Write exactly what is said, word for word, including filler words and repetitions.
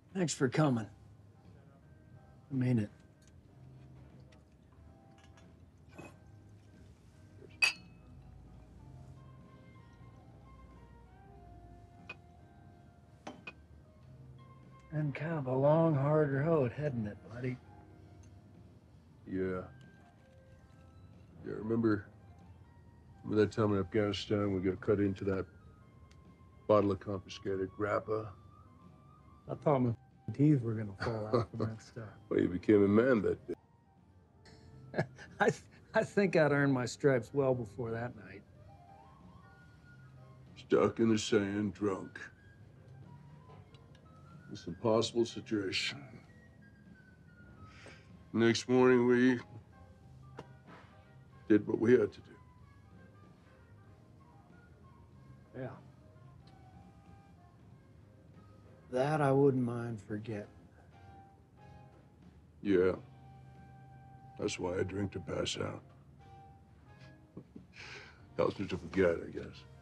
Thanks for coming. I mean it. And kind of a long, hard road, hadn't it, buddy? Yeah. Yeah, remember, remember that time in Afghanistan we got cut into that bottle of confiscated grappa? I thought my teeth were gonna fall out from that stuff. Well, you became a man that day. I, th I think I'd earned my stripes well before that night. Stuck in the sand, drunk. This impossible situation. Next morning, we did what we had to do. Yeah. That I wouldn't mind forgetting. Yeah. That's why I drink to pass out. Helps me to forget, I guess.